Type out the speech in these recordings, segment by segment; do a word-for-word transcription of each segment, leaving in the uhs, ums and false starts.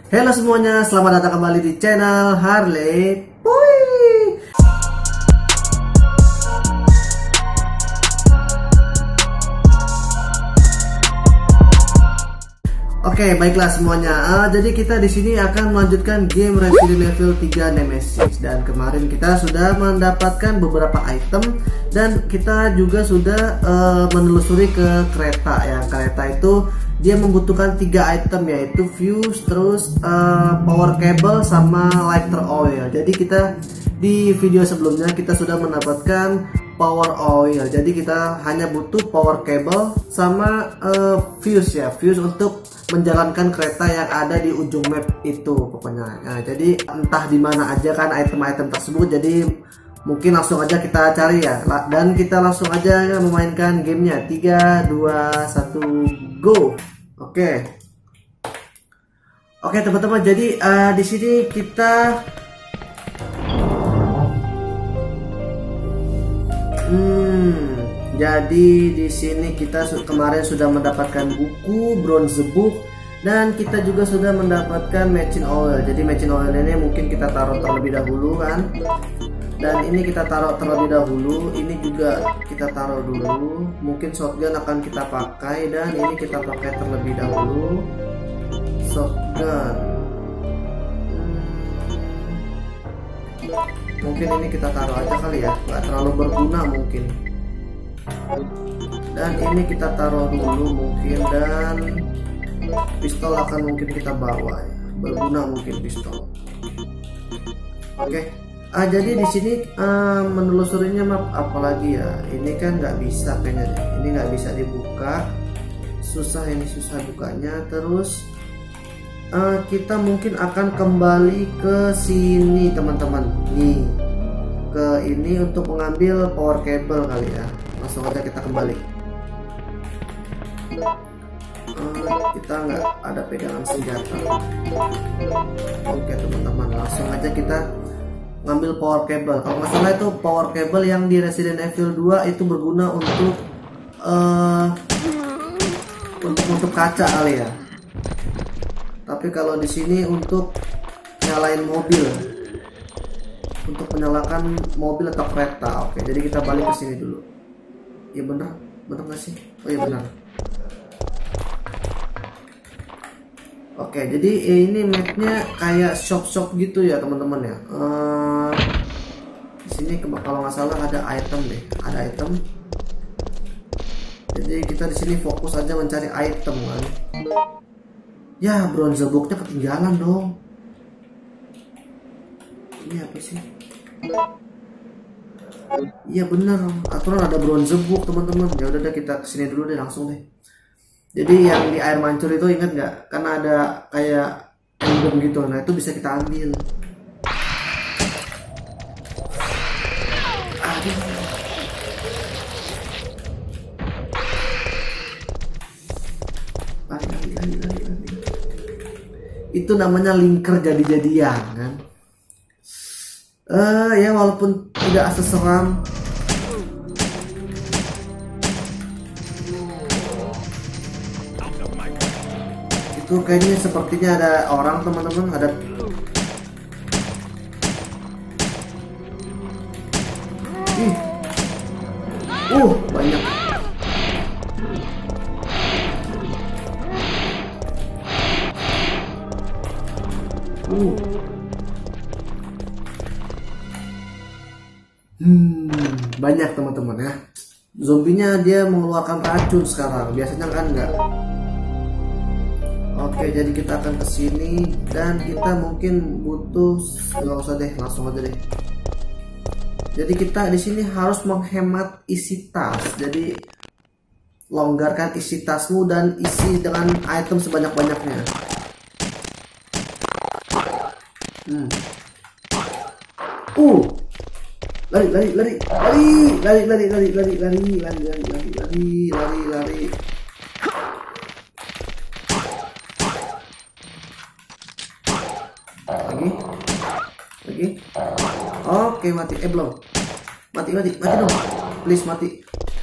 Halo semuanya, selamat datang kembali di channel Harley Puy. Oke, baiklah semuanya. Uh, jadi kita di sini akan melanjutkan game Resident Evil tiga Nemesis, dan kemarin kita sudah mendapatkan beberapa item dan kita juga sudah uh, menelusuri ke kereta ya. Kereta itu dia membutuhkan tiga item, yaitu fuse, terus uh, power cable sama lighter oil. Jadi kita di video sebelumnya kita sudah mendapatkan power oil. Jadi kita hanya butuh power cable sama uh, fuse ya, fuse untuk menjalankan kereta yang ada di ujung map itu pokoknya. Nah, jadi entah di mana aja kan item-item tersebut. Jadi mungkin langsung aja kita cari ya, dan kita langsung aja memainkan gamenya. Tiga, dua, satu, go. Oke, oke teman-teman. Jadi uh, di sini kita hmm, jadi di sini kita kemarin sudah mendapatkan buku bronze book, dan kita juga sudah mendapatkan machine oil. Jadi machine oil ini mungkin kita taruh terlebih dahulu kan. Dan ini kita taruh terlebih dahulu, ini juga kita taruh dulu. Mungkin shotgun akan kita pakai, dan ini kita pakai terlebih dahulu. Shotgun. Hmm. Mungkin ini kita taruh aja kali ya, nggak terlalu berguna mungkin. Dan ini kita taruh dulu mungkin, dan pistol akan mungkin kita bawa ya. Berguna mungkin pistol. Oke. Okay. Ah, jadi di sini uh, menelusurinya map apalagi ya. Ini kan nggak bisa kayaknya. Ini nggak bisa dibuka. Susah ini, susah bukanya. Terus uh, kita mungkin akan kembali ke sini teman-teman. Nih, ke ini untuk mengambil power cable kali ya. Langsung aja kita kembali. Uh, kita nggak ada pegangan senjata. Oke teman-teman, langsung aja kita ngambil power cable. Kalau nggak salah itu power cable yang di Resident Evil dua itu berguna untuk uh, untuk untuk kaca kali ya. Tapi kalau di sini untuk nyalain mobil, untuk menyalakan mobil atau kereta. Oke, jadi kita balik ke sini dulu. Ya benar, benar nggak sih? Oh iya benar. Oke, jadi ini mapnya kayak shop-shop gitu ya teman-teman ya. Uh, di sini kalau nggak salah ada item deh, ada item. Jadi kita di sini fokus aja mencari item kan. Ya, bronze booknya ketinggalan dong. Ini apa sih? Iya bener, aturan ada bronze book teman-teman. Ya udah deh, kita kesini dulu deh langsung deh. Jadi yang di air mancur itu ingat nggak? Karena ada kayak emblem gitu, nah itu bisa kita ambil. Aduh. Lari, lari, lari, lari, lari. Itu namanya linker jadi-jadian kan? Eh uh, ya walaupun tidak seseram. Tuh kayaknya sepertinya ada orang teman-teman, ada ih uh banyak. uh hmm banyak teman-teman ya. Zombinya dia mengeluarkan racun sekarang, biasanya kan enggak. Oke, jadi kita akan ke sini, dan kita mungkin butuh, nggak usah deh, langsung aja deh. Jadi kita di sini harus menghemat isi tas. Jadi longgarkan isi tasmu dan isi dengan item sebanyak-banyaknya. Hmm. Uh, lari, lari, lari, lari, lari, lari, lari, lari, lari, lari, lari, lari, lari, lari, lari. Lagi, lagi. Oke, mati. Eh belum. Mati, mati, mati dong. Please mati.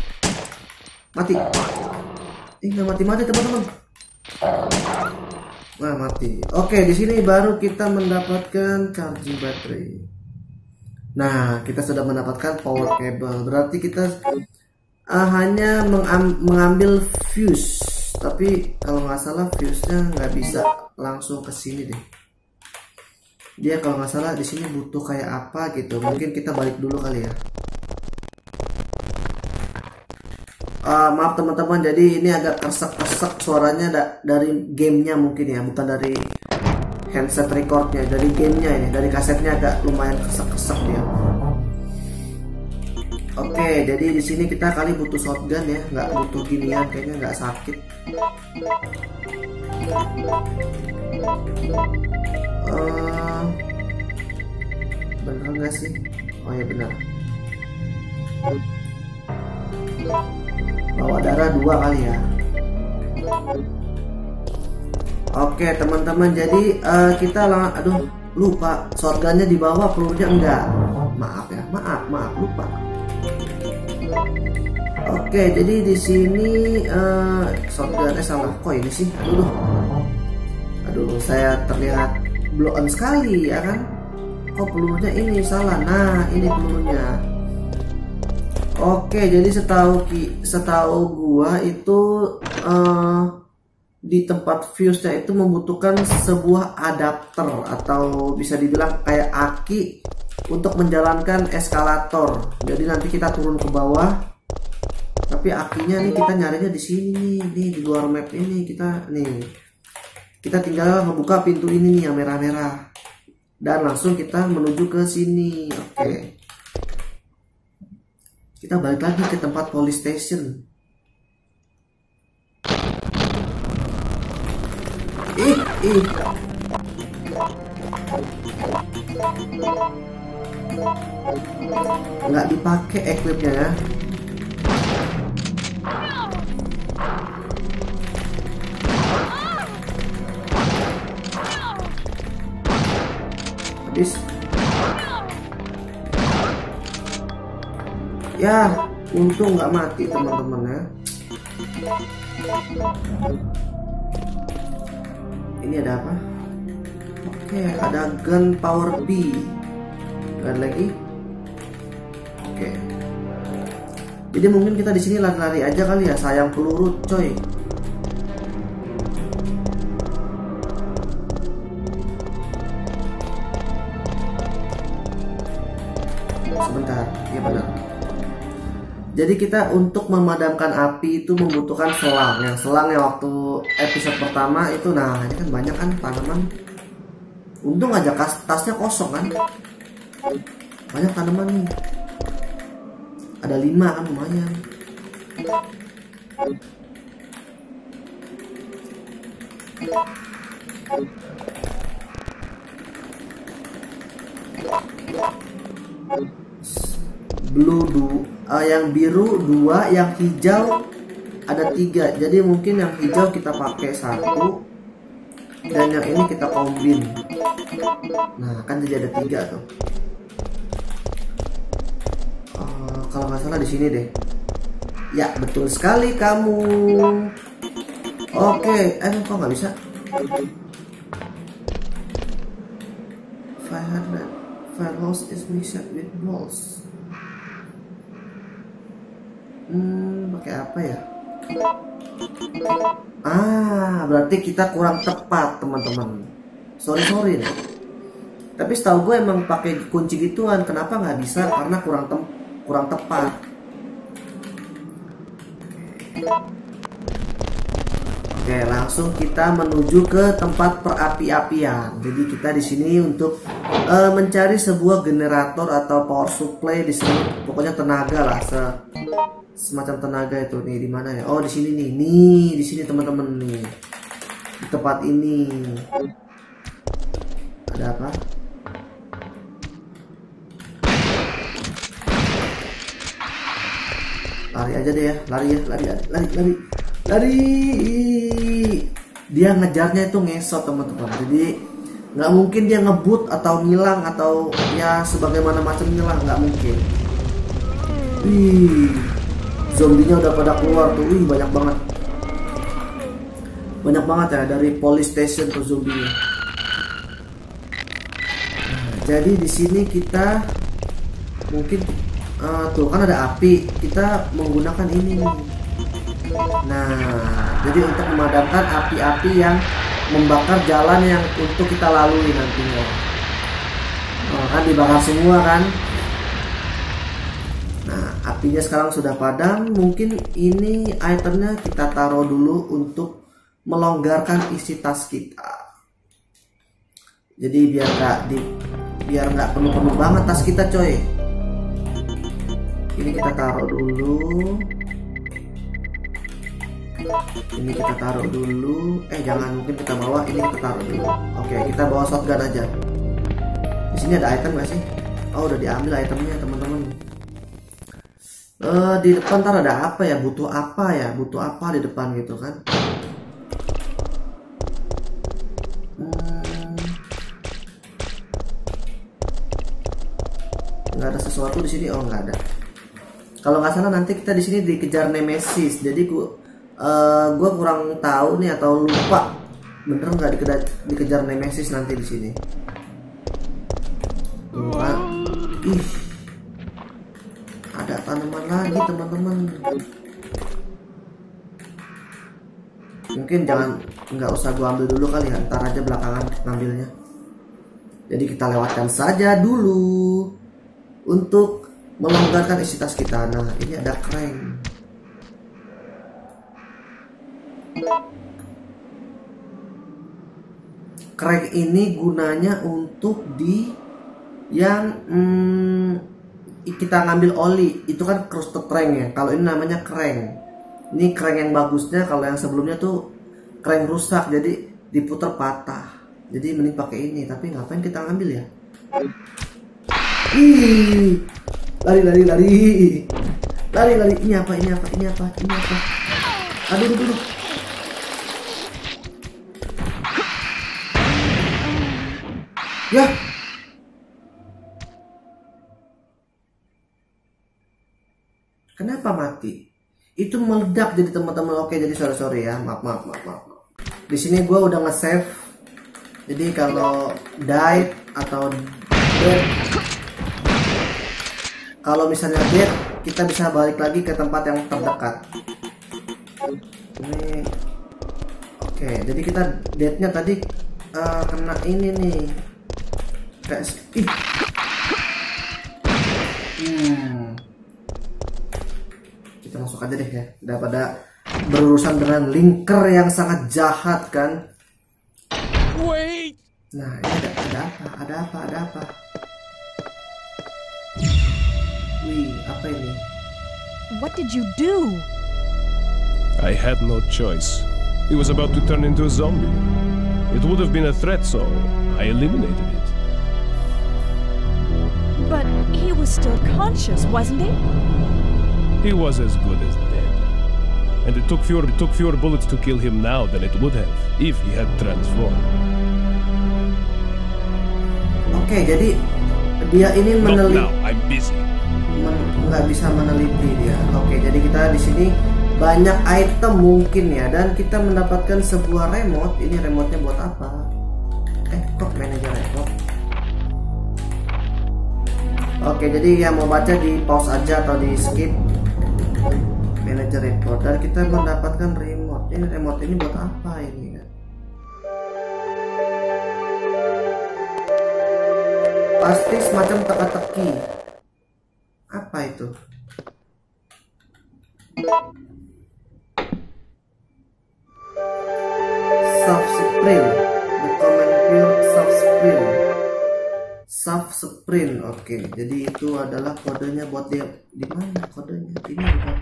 Mati. Eh nggak mati-mati teman-teman. Nah, mati. Oke, di sini baru kita mendapatkan charging baterai. Nah, kita sudah mendapatkan power cable. Berarti kita uh, hanya mengambil fuse. Tapi kalau nggak salah fuse-nya nggak bisa langsung ke sini deh. Dia kalau nggak salah di sini butuh kayak apa gitu. Mungkin kita balik dulu kali ya. Uh, maaf teman-teman, jadi ini agak kersek-kersek suaranya da dari gamenya mungkin ya, bukan dari handset recordnya, dari gamenya ini, dari kasetnya agak lumayan kersek-kersek dia. Oke, jadi di sini kita kali butuh shotgun ya, nggak butuh ginian, kayaknya nggak sakit. Uh, bener nggak sih? Oh ya benar. Bawa darah dua kali ya. Oke teman-teman, jadi uh, kita lang aduh lupa shotgunnya di bawah, pelurunya enggak. Maaf ya, maaf maaf lupa. Oke, jadi di sini uh, shotgun eh salah kok ini sih. Aduh, aduh saya terlihat blow on sekali ya kan. Kok pelurunya ini salah. Nah ini pelurunya. Oke, jadi setahu ki, setahu gua itu uh, di tempat fuse-nya itu membutuhkan sebuah adapter atau bisa dibilang kayak aki untuk menjalankan eskalator. Jadi nanti kita turun ke bawah, tapi akinya nih kita nyarinya di sini nih, di luar map ini kita nih. Kita tinggal membuka pintu ini nih yang merah-merah dan langsung kita menuju ke sini. Oke. Kita balik lagi ke tempat police station. Ih, ih. Nggak dipakai equipnya ya. Habis. Ya, untung nggak mati teman-teman ya. Ini ada apa? Oke, ada gun power B. Ada lagi. Oke. Jadi mungkin kita di sini lari-lari aja kali ya, sayang peluru, coy. Sebentar, ya benar. Jadi kita untuk memadamkan api itu membutuhkan selang. Yang selang yang waktu episode pertama itu, nah ini kan banyak kan tanaman. Untung aja kas, tasnya kosong kan. Banyak tanaman nih. Ada lima kan lumayan. Blue du, uh, yang biru dua, yang hijau ada tiga. Jadi mungkin yang hijau kita pakai satu dan yang ini kita kombin. Nah kan jadi ada tiga tuh. Uh, kalau nggak salah di sini deh. Ya betul sekali kamu. Oke, eh kok nggak bisa? Firehouse is mixed with balls. Hmm, pakai apa ya? Ah, berarti kita kurang tepat, teman-teman. Sorry sorry nih. Tapi setahu gue emang pakai kunci gituan. Kenapa nggak bisa? Karena kurang tem kurang tepat. Oke, langsung kita menuju ke tempat perapi-apian. Jadi kita di sini untuk uh, mencari sebuah generator atau power supply di sini. Pokoknya tenaga lah, se semacam tenaga itu nih. Di mana ya? Oh di sini nih, nih di sini teman-teman nih, di tempat ini. Ada apa? Lari aja deh ya, lari ya, lari, lari, lari, lari, lari. Dia ngejarnya itu ngesot teman-teman. Jadi nggak mungkin dia ngebut atau ngilang atau ya sebagaimana macamnya lah, nggak mungkin. Wih. Zombinya udah pada keluar tuh, wih banyak banget. banyak banget ya, dari police station ke zombie. Nah, jadi di sini kita mungkin uh, tuh kan ada api, kita menggunakan ini nih. Nah, jadi untuk memadamkan api-api yang membakar jalan yang untuk kita lalui nantinya. Oh, kan dibakar semua kan. Nah, apinya sekarang sudah padam. Mungkin ini itemnya kita taruh dulu untuk melonggarkan isi tas kita. Jadi biar nggak di biar nggak penuh-penuh banget tas kita, coy. Ini kita taruh dulu. Ini kita taruh dulu. Eh jangan, mungkin kita bawa. Ini kita taruh dulu. Oke, kita bawa shotgun aja. Di sini ada item nggak sih? Oh, udah diambil itemnya, teman-teman. Uh, di depan ntar ada apa ya? Butuh apa ya? Butuh apa di depan gitu kan? Hmm. Nggak ada sesuatu di sini. Oh, nggak ada. Kalau nggak salah nanti kita di sini dikejar Nemesis. Jadi gua, uh, gua kurang tahu nih atau lupa. Bener nggak dikejar, dikejar Nemesis nanti di sini? Tuh kan? Ih. Ada tanaman lagi, teman-teman. Mungkin jangan, nggak usah gua ambil dulu kali ya, ntar aja belakangan ngambilnya. Jadi kita lewatkan saja dulu untuk melonggarkan isi tas kita. Nah, ini ada crank. Crank ini gunanya untuk di yang hmm, kita ngambil oli, itu kan crusted crank ya. Kalau ini namanya crank. Ini crank yang bagusnya. Kalau yang sebelumnya tuh crank rusak, jadi diputar patah. Jadi mending pakai ini. Tapi ngapain kita ngambil ya? Ih, lari lari lari, lari lari. Ini apa? Ini apa? Ini apa? Ini apa? Aduh, aduh, aduh. Ya. Kenapa mati? Itu meledak jadi teman-teman. Oke, jadi sorry sorry ya. Maaf maaf maaf maaf. Di sini gue udah nge-save. Jadi kalau die atau dead, kalau misalnya dead, kita bisa balik lagi ke tempat yang terdekat. Ini oke. Jadi kita deadnya tadi uh, kena ini nih. Kayak ih. Hmm. Kita masuk aja deh ya, daripada berurusan dengan linker yang sangat jahat kan. Wait. Nah, ini ada, ada apa? Ada apa? Ada apa? Wih, apa ini? What did you do? I had no choice. He was about to turn into a zombie. It would have been a threat, so I eliminated it. But he was still conscious, wasn't he? He was as good as dead. And it took fewer, it took fewer bullets to kill him now than it would have if he had transformed. Oke, okay, jadi dia ini meneliti. Not now, I'm busy. Nggak bisa meneliti dia. Oke, okay, jadi kita di sini banyak item mungkin ya, dan kita mendapatkan sebuah remote. Ini remote-nya buat apa? Eh, kok manajer remote? Oke, okay, jadi yang mau baca di pause aja atau di skip. Manager report, dan kita mendapatkan remote. Ini remote ini buat apa ini kan? Pasti semacam teka-teki. Apa itu? Soft sprint. The command pure soft sprint. Soft sprint. Oke, jadi itu adalah kodenya buat dia. Di mana kodenya? Ini bukan.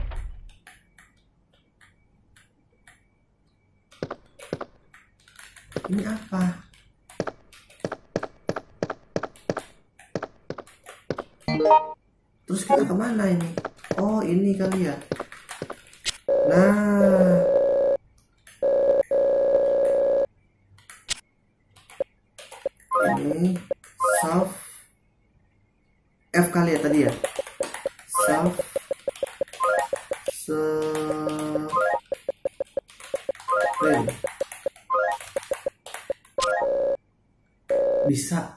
Ini apa? Terus kita kemana ini? Oh, ini kali ya. Nah, ini soft F kali ya tadi ya. Soft sprint. Bisa.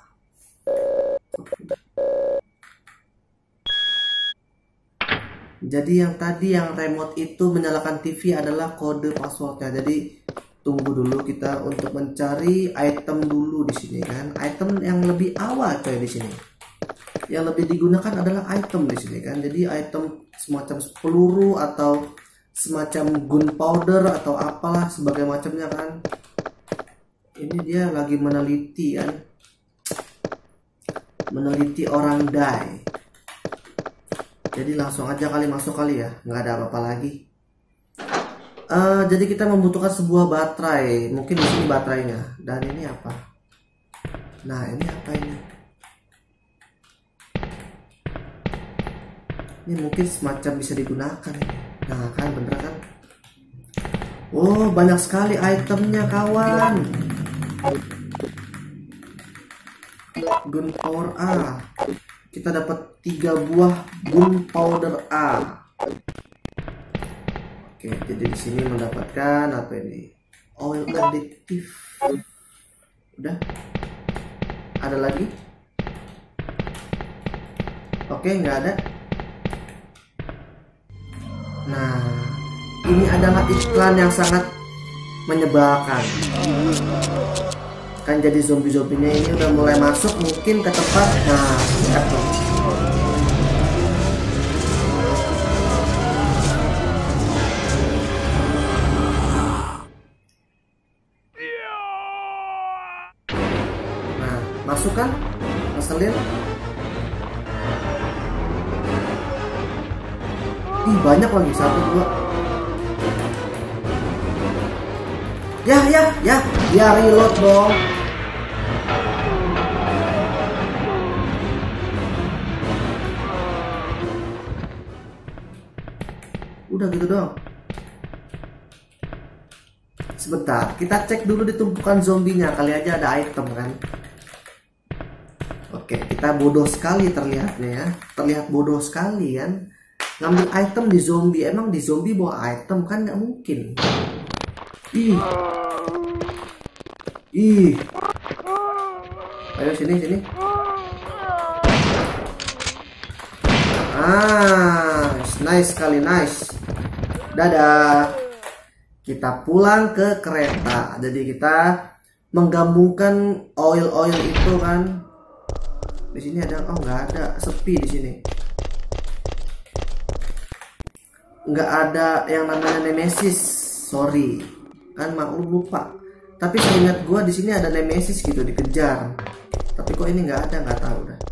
Jadi yang tadi yang remote itu menyalakan T V adalah kode passwordnya. Jadi tunggu dulu kita untuk mencari item dulu di sini kan. Item yang lebih awal coy di sini. Yang lebih digunakan adalah item di sini kan. Jadi item semacam peluru atau semacam gunpowder atau apalah sebagai macamnya kan. Ini dia lagi meneliti kan. Meneliti orang die. Jadi langsung aja kali masuk kali ya, nggak ada apa-apa lagi. Uh, jadi kita membutuhkan sebuah baterai, mungkin di sini baterainya. Dan ini apa? Nah ini apa ini? Ini mungkin semacam bisa digunakan. Nah kan bener kan? Oh banyak sekali itemnya kawan. Gunpowder A. Kita dapat tiga buah gunpowder A. Oke, jadi di sini mendapatkan apa ini? Oil additive. Udah? Ada lagi? Oke, nggak ada. Nah, ini adalah iklan yang sangat menyebalkan. Kan jadi zombie-zombinya ini udah mulai masuk mungkin ke tempat. Nah, lihat tuh. Nah, masuk kan? Ngeselin. Ih, banyak lagi. Satu, dua. Ya, ya, ya. Ya, reload dong. Udah gitu dong. Sebentar, kita cek dulu di tumpukan zombinya. Kali aja ada item kan. Oke, kita bodoh sekali terlihatnya ya. Terlihat bodoh sekali kan. Ngambil item di zombie. Emang di zombie bawa item kan nggak mungkin. Ih. Ih. Ayo sini sini. Ah, nice sekali, nice. Dadah. Kita pulang ke kereta. Jadi kita menggabungkan oil-oil itu kan. Di sini ada, oh nggak ada, sepi di sini. Nggak ada yang namanya Nemesis. Sorry, kan maklum lupa. Tapi saya ingat gua di sini ada Nemesis gitu dikejar. Tapi kok ini nggak ada, nggak tahu dah.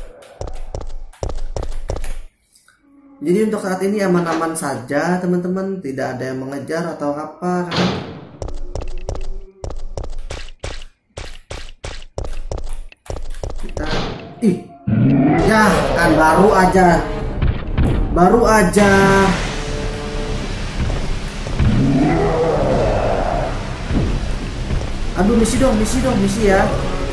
Jadi untuk saat ini aman-aman saja teman-teman, tidak ada yang mengejar atau apa kan. Kita, ih, ya kan baru aja, baru aja. Aduh misi dong, misi dong, misi ya.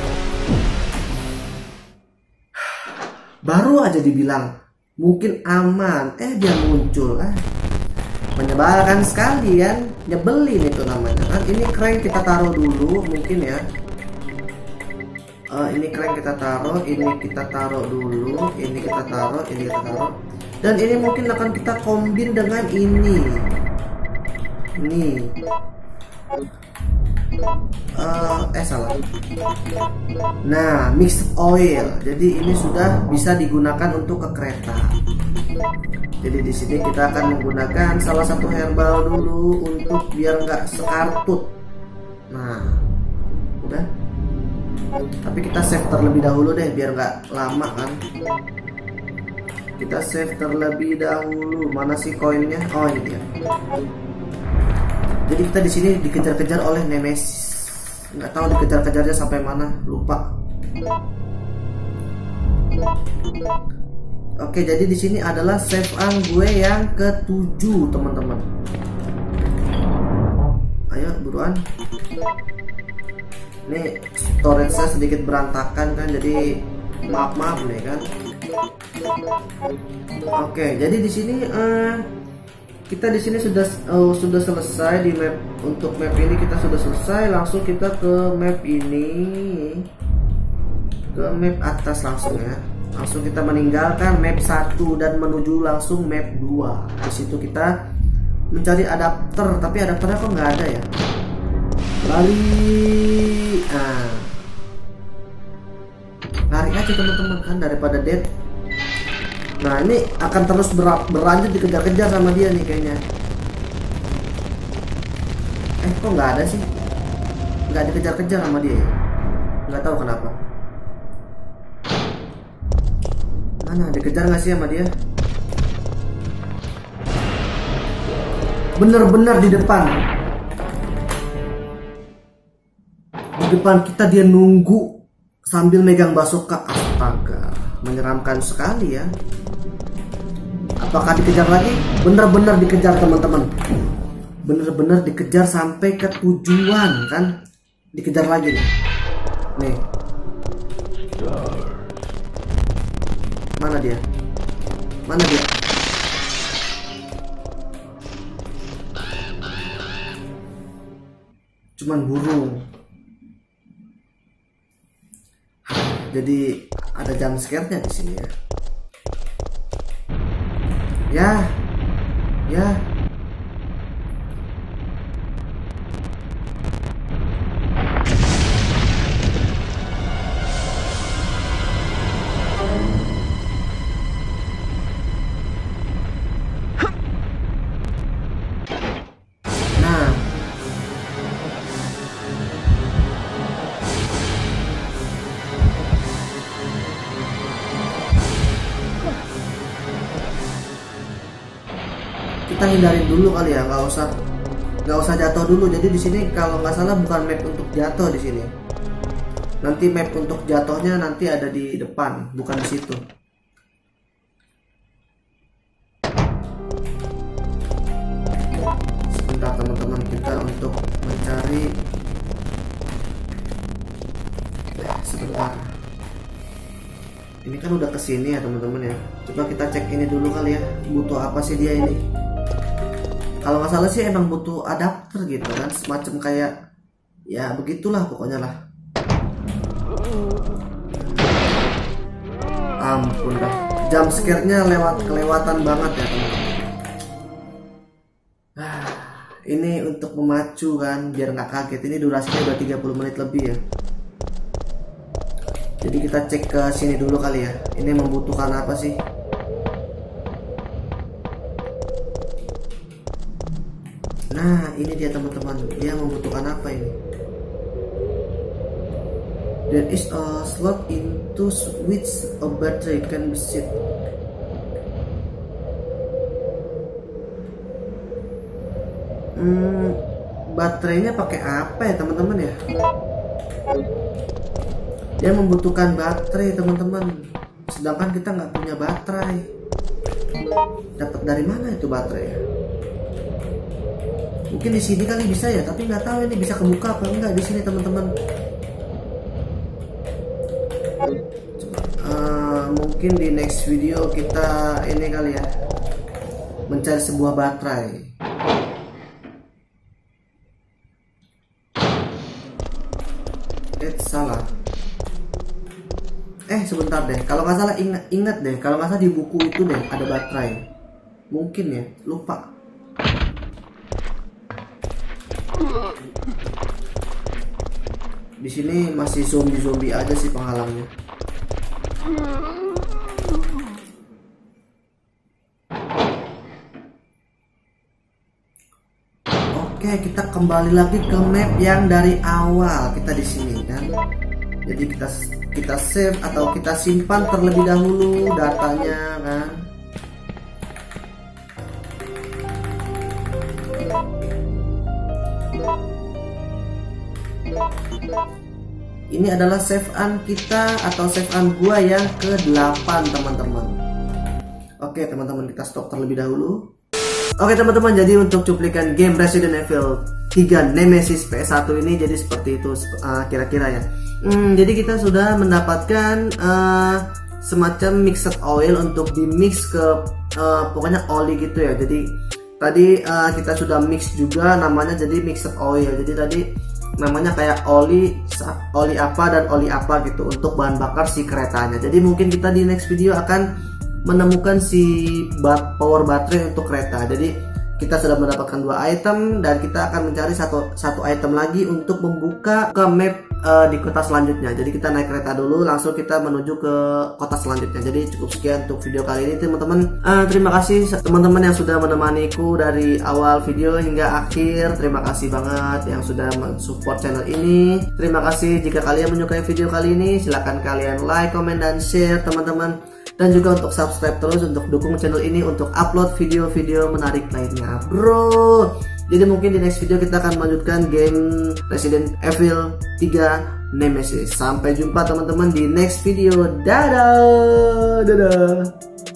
Baru aja dibilang mungkin aman, eh dia muncul, ah menyebalkan sekali kan, nyebelin itu namanya kan. Ini crank kita taruh dulu mungkin ya. Uh, ini crank kita taruh, ini kita taruh dulu, ini kita taruh, ini kita taruh, dan ini mungkin akan kita kombin dengan ini, ini. Uh, eh salah. Nah, mixed oil. Jadi ini sudah bisa digunakan untuk ke kereta. Jadi di sini kita akan menggunakan salah satu herbal dulu untuk biar nggak sekartut. Nah, udah. Tapi kita save terlebih dahulu deh biar nggak lama kan. Kita save terlebih dahulu. Mana sih koinnya? Oh ini dia. Jadi kita di sini dikejar-kejar oleh Nemesis. Nggak tahu dikejar-kejarnya sampai mana, lupa. Oke, jadi di sini adalah save an gue yang ketujuh, teman-teman. Ayo buruan. Ini storage-nya sedikit berantakan kan, jadi maaf-maaf nih kan. Oke, jadi di sini uh, kita di sini sudah uh, sudah selesai di map. Untuk map ini kita sudah selesai. Langsung kita ke map ini. ke map atas langsung ya. Langsung kita meninggalkan map satu dan menuju langsung map dua. Di situ kita mencari adapter, tapi adapternya kok nggak ada ya. Lari, nah, lari aja teman-teman kan daripada dead. Nah ini akan terus ber berlanjut dikejar-kejar sama dia nih kayaknya. Eh kok nggak ada sih? Nggak dikejar-kejar sama dia ya? Nggak tahu kenapa. Mana dikejar nggak sih sama dia? Bener-bener di depan. Di depan kita dia nunggu sambil megang bazooka. Astaga, menyeramkan sekali ya. Apakah dikejar lagi? Bener-bener dikejar teman-teman. Bener-bener dikejar sampai ke tujuan kan? Dikejar lagi nih. Nih. Mana dia? Mana dia? Cuman burung. Jadi ada jump scare-nya di sini ya. Ya. Ya. Kita hindarin dulu kali ya, nggak usah nggak usah jatuh dulu. Jadi di sini kalau nggak salah bukan map untuk jatuh di sini. Nanti map untuk jatuhnya nanti ada di depan, bukan di situ. Sebentar teman-teman, kita untuk mencari. Sebentar. Ini kan udah kesini ya teman-teman ya. Coba kita cek ini dulu kali ya. Butuh apa sih dia ini? Kalau nggak salah sih emang butuh adapter gitu kan, semacam kayak ya begitulah pokoknya lah. Ampun dah, jump scare-nya lewat kelewatan banget ya teman-teman. Ah, ini untuk memacu kan, biar nggak kaget. Ini durasinya udah tiga puluh menit lebih ya. Jadi kita cek ke sini dulu kali ya. Ini membutuhkan apa sih? Nah, ini dia teman-teman. Dia membutuhkan apa ini? There is a slot into which a battery can be set. Hmm, baterainya pakai apa ya teman-teman ya? Dia membutuhkan baterai teman-teman. Sedangkan kita nggak punya baterai. Dapat dari mana itu baterai ya? Mungkin di sini kali bisa ya, tapi nggak tahu ini bisa kebuka apa enggak di sini teman-teman. Uh, mungkin di next video kita ini kali ya, mencari sebuah baterai. Eh salah. Eh sebentar deh, kalau nggak salah ingat ingat deh, kalau nggak salah di buku itu deh ada baterai. Mungkin ya, lupa. Di sini masih zombie-zombie aja sih penghalangnya. Oke, kita kembali lagi ke map yang dari awal. Kita di sini kan. Jadi kita kita save atau kita simpan terlebih dahulu datanya kan. Ini adalah save an kita atau save an gua yang ke delapan teman-teman. Oke teman-teman, kita stop terlebih dahulu. Oke teman-teman, jadi untuk cuplikan game Resident Evil tiga Nemesis P S satu ini jadi seperti itu kira-kira uh, ya. Hmm, jadi kita sudah mendapatkan uh, semacam mixed oil untuk di mix ke uh, pokoknya oli gitu ya. Jadi tadi uh, kita sudah mix juga namanya jadi mixed oil. Jadi tadi namanya kayak oli oli apa dan oli apa gitu untuk bahan bakar si keretanya. Jadi mungkin kita di next video akan menemukan si bat power baterai untuk kereta. Jadi kita sudah mendapatkan dua item dan kita akan mencari satu satu item lagi untuk membuka ke map uh, di kota selanjutnya. Jadi kita naik kereta dulu, langsung kita menuju ke kota selanjutnya. Jadi cukup sekian untuk video kali ini teman-teman. Uh, terima kasih teman-teman yang sudah menemaniku dari awal video hingga akhir. Terima kasih banget yang sudah mensupport channel ini. Terima kasih jika kalian menyukai video kali ini. Silahkan kalian like, comment, dan share teman-teman. Dan juga untuk subscribe terus untuk dukung channel ini untuk upload video-video menarik lainnya, bro. Jadi mungkin di next video kita akan melanjutkan game Resident Evil tiga Nemesis. Sampai jumpa teman-teman di next video. Dadah, dadah.